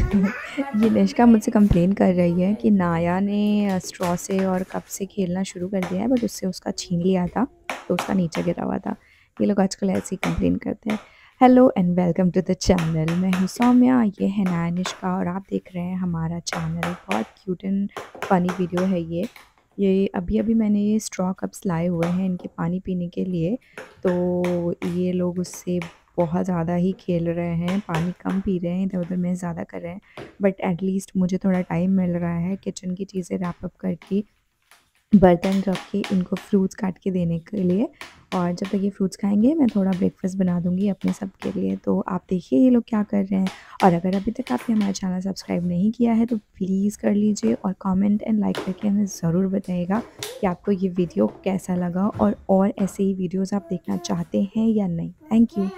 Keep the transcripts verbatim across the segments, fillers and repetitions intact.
ये निष्का मुझसे कंप्लेन कर रही है कि नाया ने स्ट्रॉ से और कप से खेलना शुरू कर दिया है, बट उससे उसका छीन लिया था तो उसका नीचे गिरा हुआ था। ये लोग आजकल ऐसे ही कंप्लेन करते हैं। Hello and welcome to the channel. मैं हूँ सौम्या, ये है नाया निष्का और आप देख रहे हैं हमारा चैनल। बहुत क्यूट एंड फनी वीडियो है ये ये अभी अभी मैंने ये स्ट्रॉ कप्स लाए हुए हैं इनके पानी पीने के लिए, तो ये लोग उससे बहुत ज़्यादा ही खेल रहे हैं, पानी कम पी रहे हैं, इधर-उधर में ज़्यादा कर रहे हैं। बट एट लीस्ट मुझे थोड़ा टाइम मिल रहा है किचन की चीज़ें रैप अप करके, बर्तन रख के, इनको फ्रूट्स काट के देने के लिए। और जब तक ये फ्रूट्स खाएँगे मैं थोड़ा ब्रेकफ़ास्ट बना दूँगी अपने सब के लिए। तो आप देखिए ये लोग क्या कर रहे हैं। और अगर अभी तक आपने हमारा चैनल सब्सक्राइब नहीं किया है तो प्लीज़ कर लीजिए और कमेंट एंड लाइक करके हमें ज़रूर बताइएगा कि आपको ये वीडियो कैसा लगा और और ऐसे ही वीडियोज़ आप देखना चाहते हैं या नहीं। Thank you.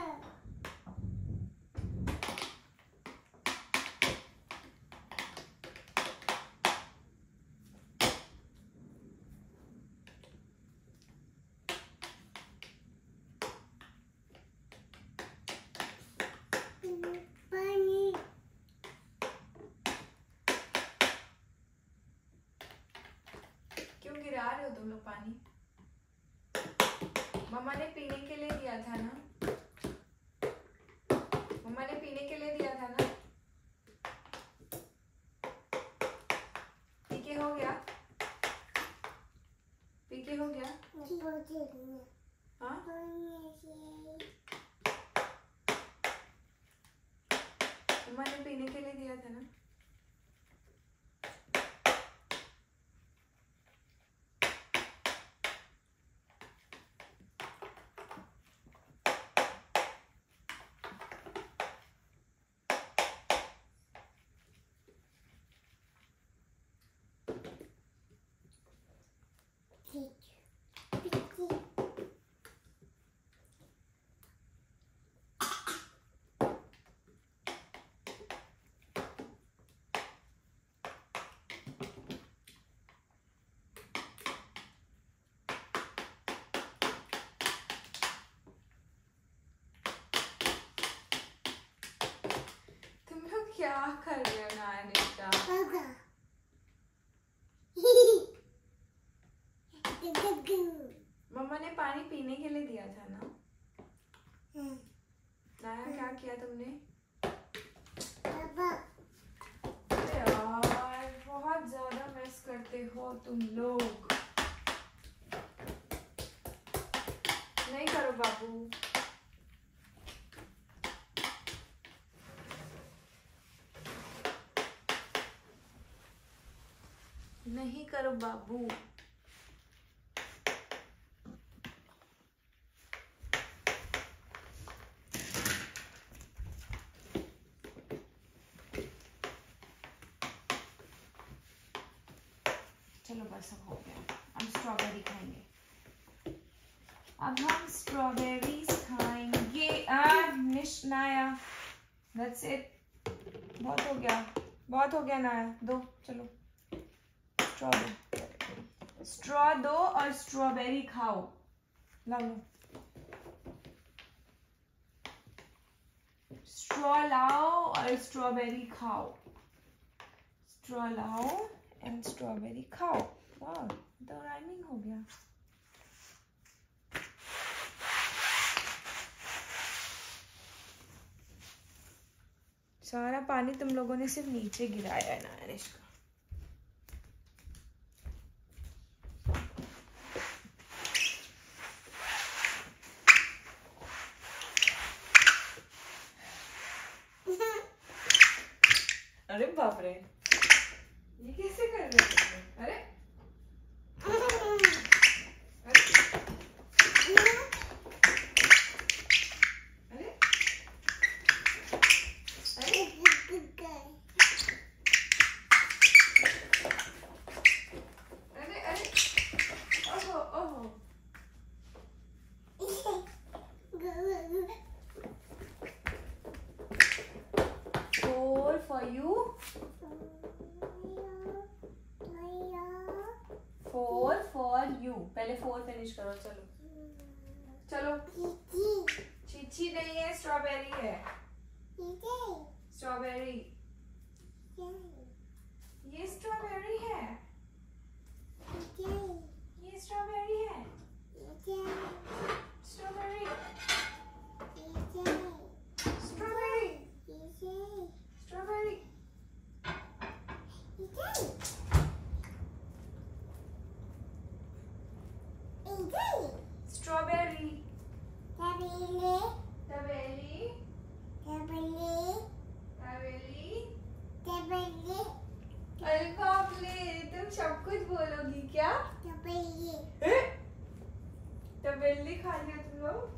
क्यों गिरा रहे हो तुम लोग पानी? मम्मा ने पीने के लिए दिया था ना, मम्मा ने पीने के लिए दिया था ना। पी के हो गया, पी के हो गया। हाँ, मम्मा ने पीने के लिए दिया था ना। तुम लोग क्या कर रहे हो नाया निष्का? मम्मा ने पानी पीने के लिए दिया था ना। नाया क्या किया तुमने? यार बहुत ज्यादा मिस करते हो तुम लोग। नहीं करो बाबू। नहीं करो बाबू। चलो बस अब हो गया। हम स्ट्रॉबेरी खाएंगे। अब हम स्ट्रॉबेरीज खाएंगे। आ, निश नाया, दैट्स इट। बहुत हो गया, बहुत हो गया नाया। दो, चलो स्ट्रॉ दो, स्ट्रॉ दो और स्ट्रॉबेरी खाओ। लाओ, स्ट्रॉ लाओ और स्ट्रॉबेरी खाओ। स्ट्रॉ लाओ एंड स्ट्रॉबेरी खाओ। वाह, तो राइमिंग हो गया। सारा पानी तुम लोगों ने सिर्फ नीचे गिराया है ना निष्का। अरे बाप रे, ये कैसे कर रहे हो? अरे for you, four for you। पहले four फिनिश करो। चलो चलो, चीची नहीं है, स्ट्रॉबेरी है। स्ट्रॉबेरी ये स्ट्रॉबेरी है, ये स्ट्रॉबेरी है, स्ट्रॉबेरी, स्ट्रॉबेरी, स्ट्रॉबेरी, स्ट्रॉबेरी, तबेली, तबेली, अल्फाबेट। तुम सब कुछ बोलोगी क्या? तबेली खा लिया तुम लोग?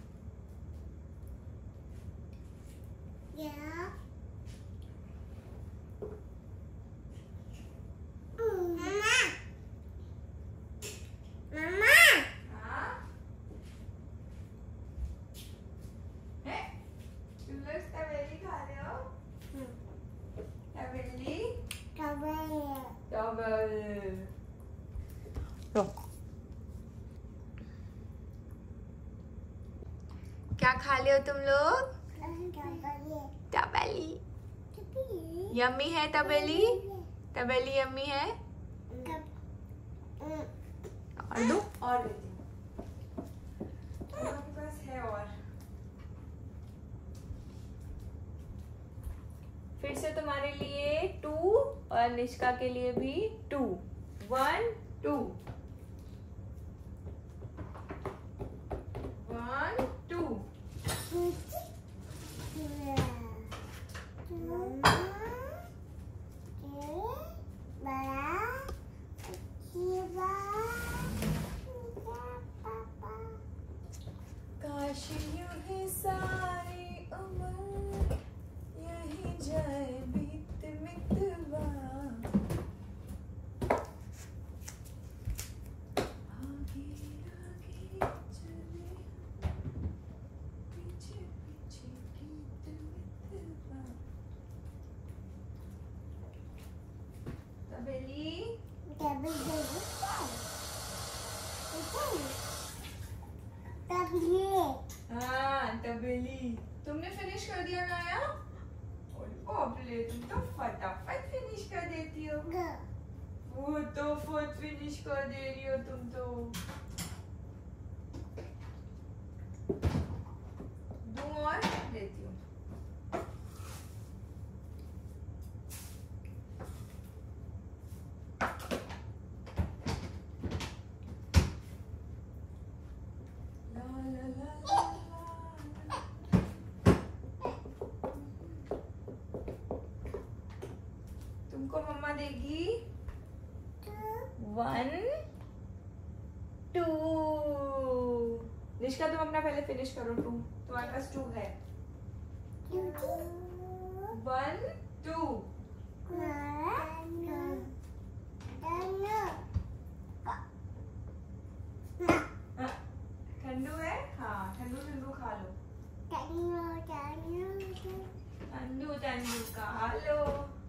क्या खा लियो तुम लोग? तबेली यम्मी है, तबेली तबेली यम्मी है। और दो और देती हूँ, तुम्हारे पास है और। फिर से तुम्हारे लिए टू और निष्का के लिए भी two. One two one two. काश यूं ही सारी उम्र यही जाए बीत मितवा, आगे आगे चले पीछे पीछे गीत मितवा। तबेली हाँ तबेली। तुमने फिनिश कर दिया नाया? ओले तुम तो फटाफट फिनिश कर देती हो। वो तो फट फिनिश कर दे रही हो तुम तो। दो और देती हूँ। तुमको मम्मा देगी वन टू। निष्का तुम अपना पहले फिनिश करो। टू तुम्हारे पास टू है। वन टू ठंडू है। हाँ ठंडू ठंडू खा लो। ठंडू ठंडू खा लो।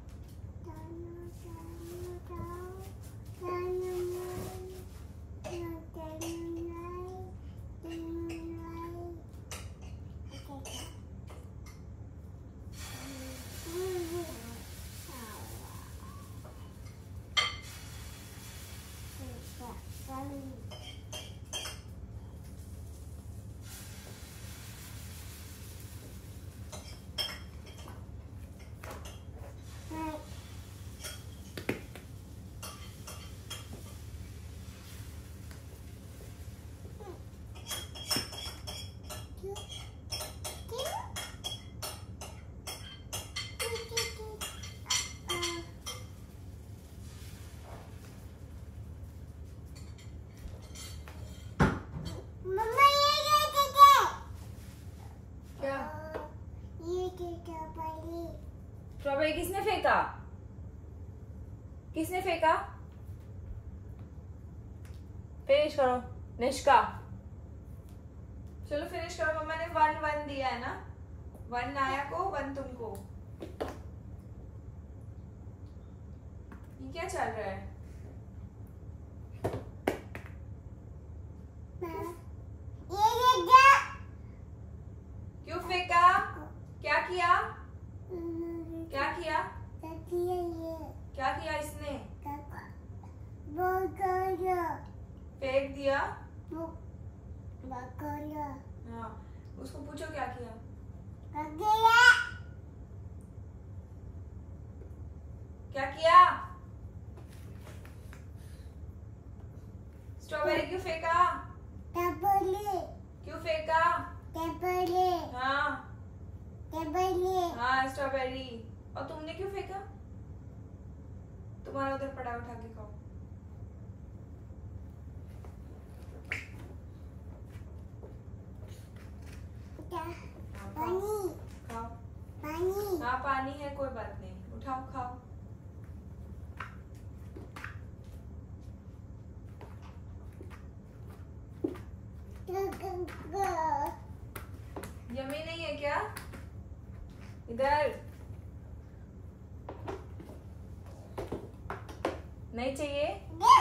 स्ट्रॉबेरी किसने फेंका? किसने फेंका? फिनिश करो निष्का। चलो फिनिश करो। मम्मा ने वन वन दिया है ना। वन नाया को, वन तुमको। ये क्या चल रहा है? क्यों फेंका? क्या किया? क्या किया? हाँ, उसको पूछो क्या किया। क्या किया? स्ट्रॉबेरी क्यों फेंका? क्यों फेंका? हाँ हाँ स्ट्रॉबेरी। और तुमने क्यों फेंका? तुम्हारा उधर पड़ा, उठा के खाओ। पानी खाओ। पानी हाँ पानी है, कोई बात नहीं, उठाओ खाओ। यम्मी नहीं है क्या? इधर नहीं चाहिए?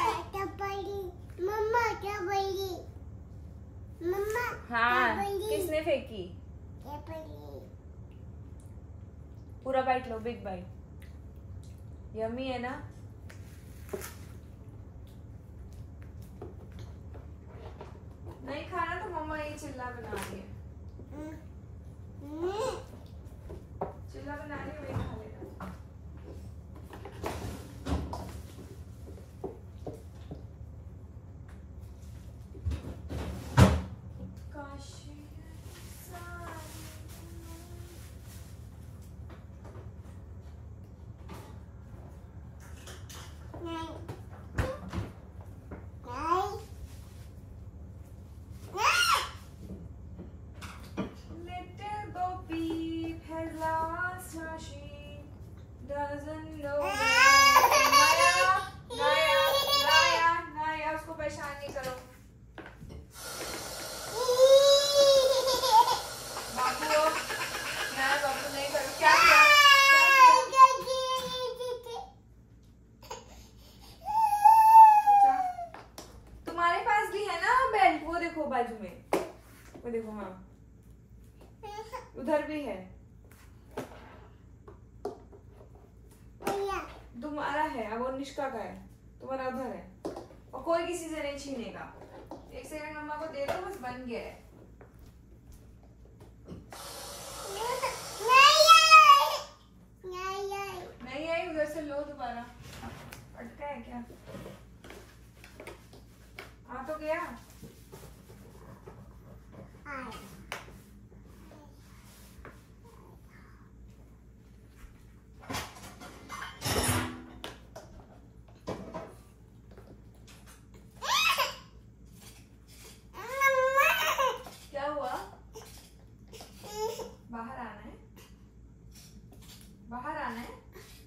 मम्मा क्या बोली? मम्मा हाँ किसने फेंकी? पूरा बाइट लो, बिग बाइट। यम्मी है ना? नहीं खाना तो मम्मा ये चिल्ला बना रही है। चिल्ला बना रही है, वही खा लेगा। Doesn't know नाया, नाया, नाया, नाया, उसको परेशान नहीं करो। बाबू नाया, बाबू नहीं करो। क्या किया? क्या किया? अच्छा, तुम्हारे पास भी है ना बेल्ट? वो देखो बाजू में, वो देखो। हाँ उधर भी है। तुम्हारा है, अब वो निष्का का है, तुम्हारा उधर है, और कोई किसी से नहीं छीनेगा। एक सेकंड मम्मा को दे दो, बस बन गया है। नहीं आई, उधर से लो दोबारा। अटका है क्या? आ तो गया। बाहर आना है, बाहर आना है,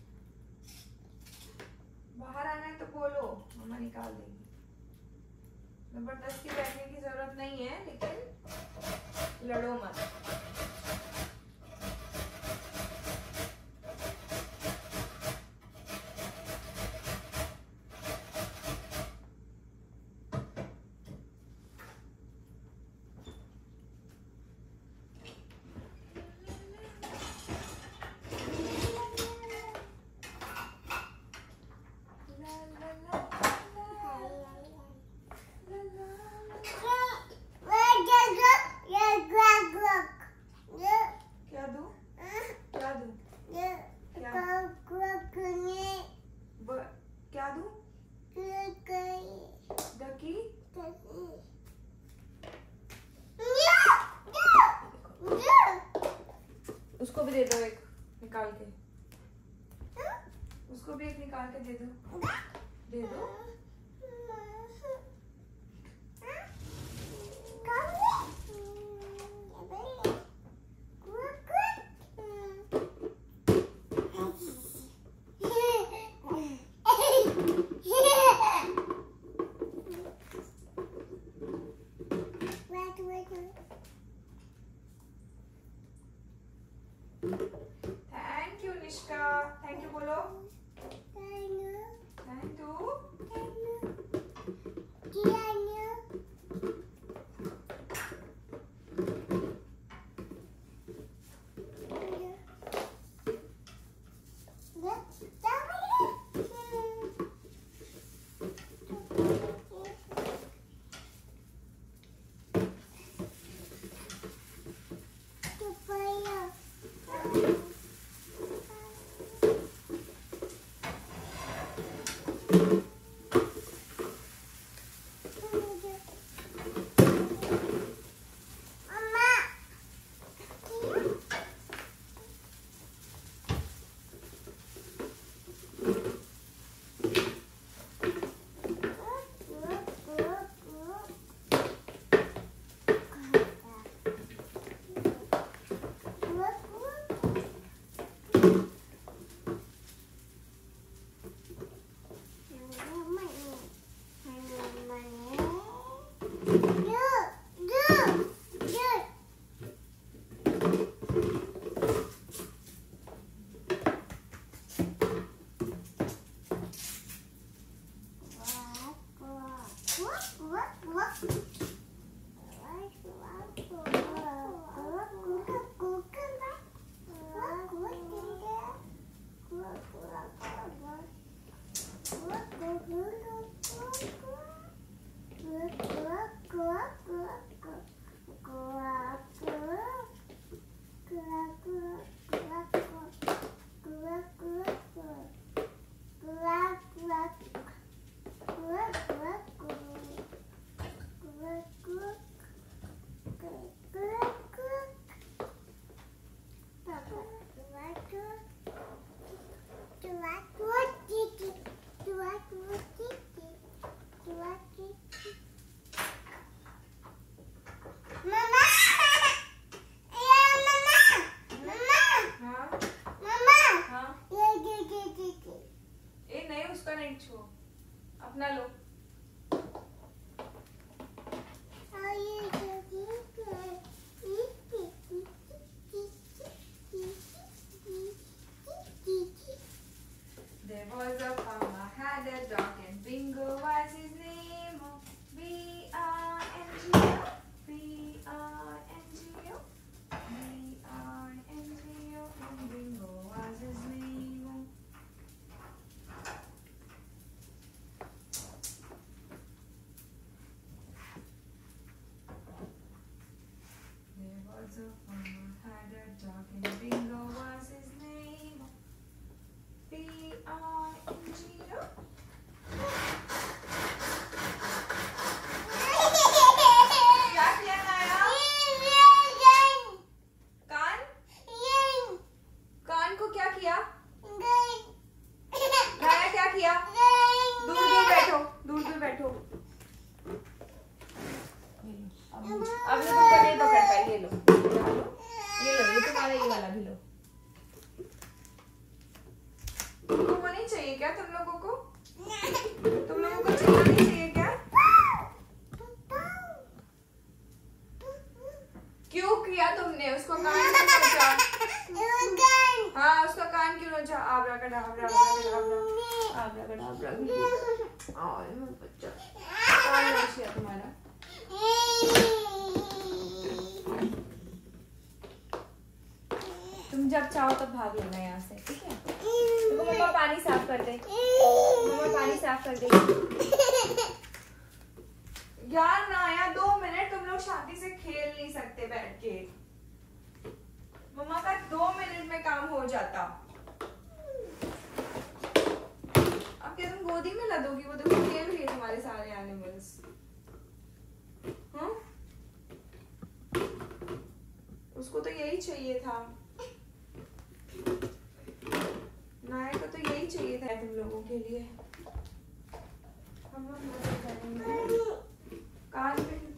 बाहर आना है तो बोलो, मम्मा निकाल देगी। जबरदस्ती बैठने की जरूरत नहीं है, लेकिन लड़ो मत। क्या दूं? डकी? उसको भी दे दो एक निकाल के, उसको भी एक निकाल के दे दो, दे दो। Thank you Nishka, thank you बोलो। Thank you. अपना लो। There was a farmer had a dog and Bingo was his name. B I N G O, B I N G O, B I N G O, and Bingo was his name. There was a farmer had a dog and Bingo was his name. B I N G O. क्या किया नाया? कान? कान को क्या किया? नाया क्या किया? दूर दूर बैठो, दूर दूर बैठो। अब अब मैं तुमको नहीं पकड़ पाई, ये लो, ये लो, ये तुम्हारा ये वाला भी लो। तुमको वो नहीं चाहिए क्या? तुम लोगों को तुम लोगों को चाहिए नहीं चाहिए क्या? क्यों किया तुमने? उसको कान क्यों नोचा? हाँ, उसका कान क्यों नोचा? आबरा का डाबरा, आबरा आबरा का डाबरा। और मेरा बच्चा कान नोच लिया तुम्हारा। तुम जब चाहो तब भाग लेना यहाँ से, ठीक है? तो मम्मा पानी साफ कर दे, मम्मा पानी साफ कर दे। यार नाया, दो मिनट तुम लोग शांति से खेल नहीं सकते बैठ के? मम्मा का दो मिनट में काम हो जाता। अब क्या तुम गोदी में ला दोगी? वो देखो खेल रही है तुम्हारे सारे एनिमल्स। हाँ, उसको तो यही चाहिए था, नाया को तो यही चाहिए था तुम लोगों के लिए। हम लोग मजे करेंगे। कान पे